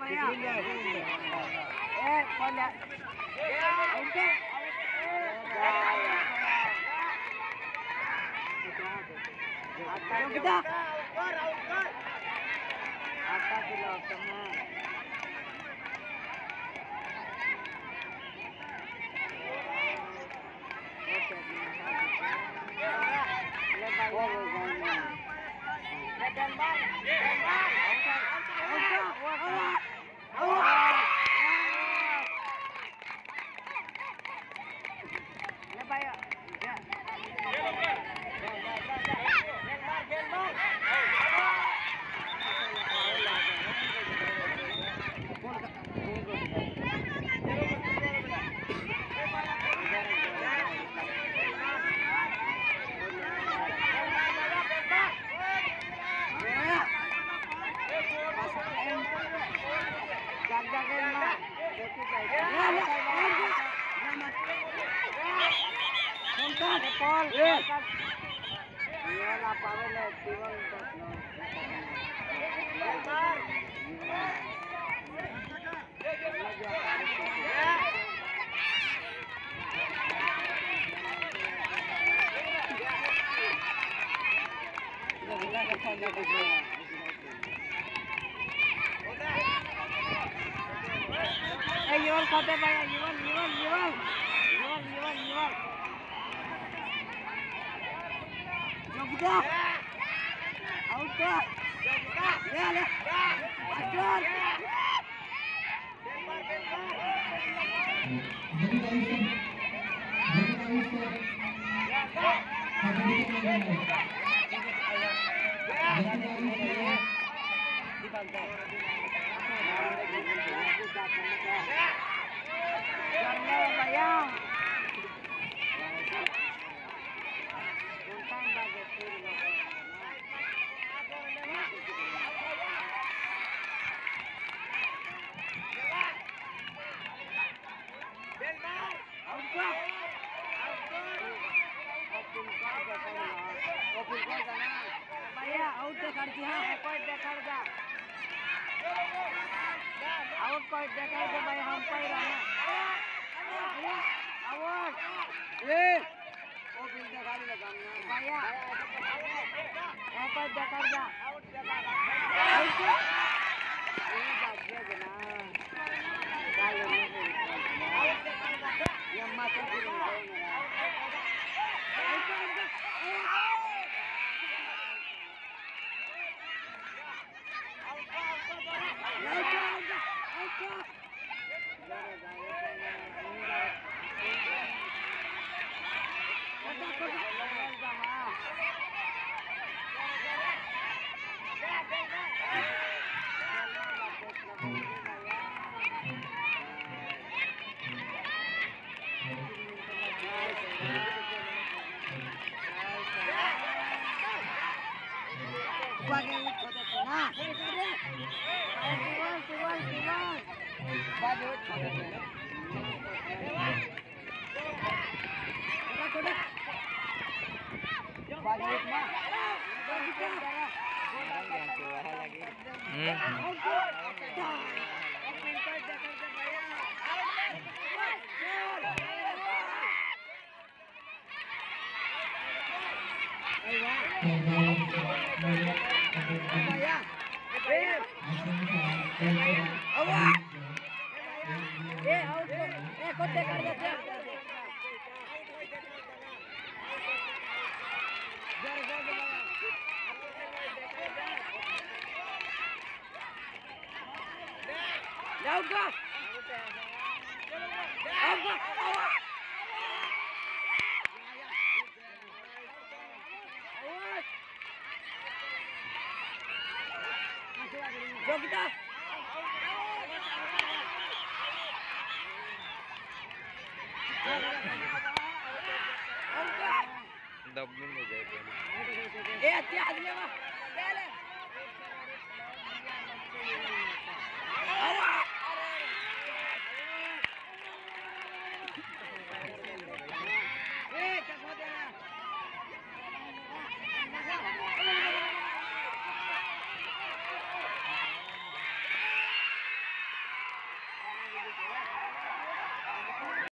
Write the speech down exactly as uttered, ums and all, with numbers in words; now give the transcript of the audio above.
भैया ए कौन है उनके kita apa kilo semua Eh, Yuval kata bayar, Yuval, Yuval, Yuval, Yuval, Yuval, Yuval. Jogja, out dah. Ya, ya. Ajar. भैया out देखा कोई देखा आउट कोई देखा भाई हम पाई रहा आउट ए ओ बिल देखा लगा भैया ए कोई देखा जा आउट देखा आउट ये बात है ना गाल आउट देखा ये मात्र Jauh kah? Jauh kita. दबने में जाए। ए, क्या आदमी है?